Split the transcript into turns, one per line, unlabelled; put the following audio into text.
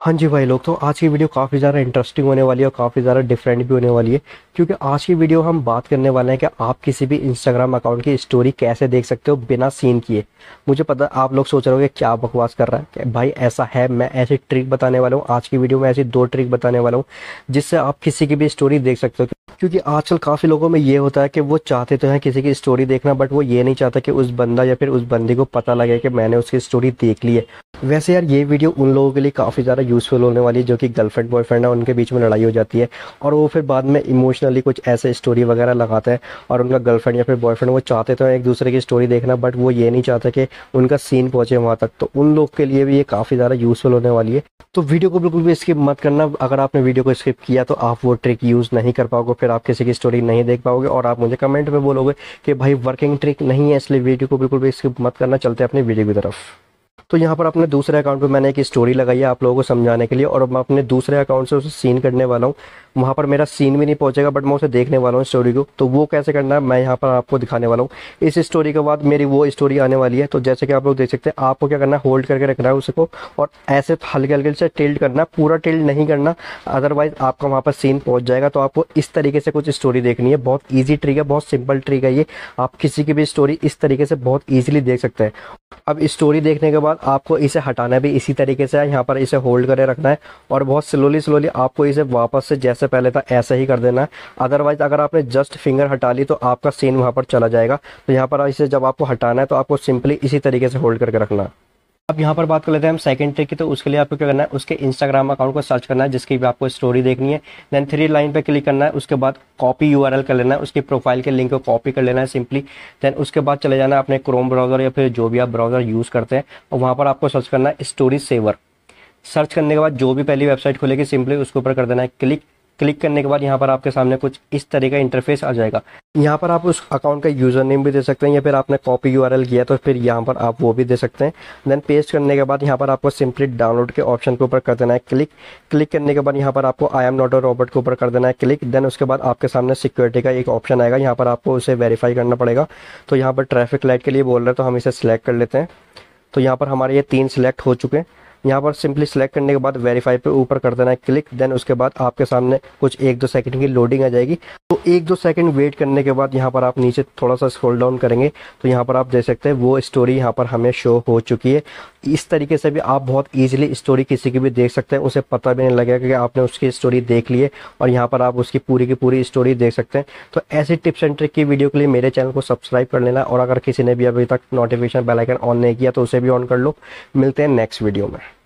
हाँ जी भाई लोग, तो आज की वीडियो काफ़ी ज़्यादा इंटरेस्टिंग होने वाली है और काफ़ी ज़्यादा डिफरेंट भी होने वाली है। क्योंकि आज की वीडियो हम बात करने वाले हैं कि आप किसी भी इंस्टाग्राम अकाउंट की स्टोरी कैसे देख सकते हो बिना सीन किए। मुझे पता आप लोग सोच रहे होगे क्या बकवास कर रहा है, कि भाई ऐसा है। मैं ऐसी ट्रिक बताने वाला हूँ आज की वीडियो में, ऐसी दो ट्रिक बताने वाला हूँ जिससे आप किसी की भी स्टोरी देख सकते हो। क्योंकि आजकल काफ़ी लोगों में ये होता है कि वो चाहते तो हैं किसी की स्टोरी देखना, बट वो ये नहीं चाहता कि उस बंदा या फिर उस बंदी को पता लगे कि मैंने उसकी स्टोरी देख ली है। वैसे यार ये वीडियो उन लोगों के लिए काफ़ी ज़्यादा यूज़फुल होने वाली है जो कि गर्लफ्रेंड बॉयफ्रेंड है, उनके बीच में लड़ाई हो जाती है और वो फिर बाद में इमोशनली कुछ ऐसे स्टोरी वगैरह लगाते हैं और उनका गर्लफ्रेंड या फिर बॉयफ्रेंड वो चाहते तो हैं एक दूसरे की स्टोरी देखना, बट वो ये नहीं चाहते कि उनका सीन पहुंचे वहाँ तक। तो उन लोग के लिए भी ये काफ़ी ज़्यादा यूज़फुल होने वाली है। तो वीडियो को बिल्कुल भी स्किप मत करना। अगर आपने वीडियो को स्किप किया तो आप वो ट्रिक यूज़ नहीं कर पाओगे, फिर आप किसी की स्टोरी नहीं देख पाओगे और आप मुझे कमेंट में बोलोगे कि भाई वर्किंग ट्रिक नहीं है। इसलिए वीडियो को बिल्कुल भी स्किप मत करना। चलते हैं अपनी वीडियो की तरफ। तो यहाँ पर अपने दूसरे अकाउंट पे मैंने एक स्टोरी लगाई है आप लोगों को समझाने के लिए, और मैं अपने दूसरे अकाउंट से उसे सीन करने वाला हूँ। वहाँ पर मेरा सीन भी नहीं पहुंचेगा, बट मैं उसे देखने वाला हूँ स्टोरी को। तो वो कैसे करना है मैं यहाँ पर आपको दिखाने वाला हूँ। इस स्टोरी के बाद मेरी वो स्टोरी आने वाली है। तो जैसे कि आप लोग देख सकते हैं, आपको क्या करना है, होल्ड करके रखना है उसको और ऐसे हल्के हल्के से टिल्ट करना है, पूरा टिल्ट नहीं करना, अदरवाइज आपका वहाँ पर सीन पहुंच जाएगा। तो आपको इस तरीके से कुछ स्टोरी देखनी है। बहुत ईजी ट्रिक है, बहुत सिंपल ट्रिक है ये। आप किसी की भी स्टोरी इस तरीके से बहुत ईजिली देख सकते हैं। अब स्टोरी देखने के बाद आपको इसे हटाना भी इसी तरीके से है। यहाँ पर इसे होल्ड करे रखना है और बहुत स्लोली स्लोली आपको इसे वापस से जैसे पहले था ऐसे ही कर देना है। अदरवाइज अगर आपने जस्ट फिंगर हटा ली तो आपका सीन वहाँ पर चला जाएगा। तो यहाँ पर इसे जब आपको हटाना है तो आपको सिंपली इसी तरीके से होल्ड करके रखना है। अब यहाँ पर बात कर लेते हैं हम सेकंड ट्रिक की। तो उसके लिए आपको क्या करना है, उसके इंस्टाग्राम अकाउंट को सर्च करना है जिसकी भी आपको स्टोरी देखनी है। देन थ्री लाइन पे क्लिक करना है, उसके बाद कॉपी यूआरएल कर लेना है, उसकी प्रोफाइल के लिंक को कॉपी कर लेना है सिंपली। देन उसके बाद चले जाना है अपने क्रोम ब्राउजर या फिर जो भी आप ब्राउजर यूज़ करते हैं, और वहाँ पर आपको सर्च करना है स्टोरी सेवर। सर्च करने के बाद जो भी पहली वेबसाइट खुलेगी सिंपली उसके ऊपर कर देना है क्लिक। क्लिक करने के बाद यहाँ पर आपके सामने कुछ इस तरह का इंटरफेस आ जाएगा। यहाँ पर आप उस अकाउंट का यूज़र नेम भी दे सकते हैं या फिर आपने कॉपी यूआरएल किया तो फिर यहाँ पर आप वो भी दे सकते हैं। देन पेस्ट करने के बाद यहाँ पर आपको सिंपली डाउनलोड के ऑप्शन के ऊपर कर देना है क्लिक। क्लिक करने के बाद यहाँ पर आपको I am not a robot के ऊपर कर देना है क्लिक। देन उसके बाद आपके सामने सिक्योरिटी का एक ऑप्शन आएगा, यहाँ पर आपको उसे वेरीफाई करना पड़ेगा। तो यहाँ पर ट्रैफिक लाइट के लिए बोल रहे हैं तो हम इसे सिलेक्ट कर लेते हैं। तो यहाँ पर हमारे ये 3 सिलेक्ट हो चुके हैं। यहाँ पर सिंपली सेलेक्ट करने के बाद वेरीफाई पे ऊपर कर देना है क्लिक। देन उसके बाद आपके सामने कुछ 1-2 सेकंड की लोडिंग आ जाएगी। तो 1-2 सेकंड वेट करने के बाद यहाँ पर आप नीचे थोड़ा सा स्क्रॉल डाउन करेंगे तो यहाँ पर आप देख सकते हैं वो स्टोरी यहाँ पर हमें शो हो चुकी है। इस तरीके से भी आप बहुत ईजिली स्टोरी किसी की भी देख सकते हैं, उसे पता भी नहीं लगेगा कि आपने उसकी स्टोरी देख ली है, और यहाँ पर आप उसकी पूरी की पूरी स्टोरी देख सकते हैं। तो ऐसी टिप्स एंड ट्रिक की वीडियो के लिए मेरे चैनल को सब्सक्राइब कर लेना, और अगर किसी ने भी अभी तक नोटिफिकेशन बेल आइकन ऑन नहीं किया तो उसे भी ऑन कर लो। मिलते हैं नेक्स्ट वीडियो में।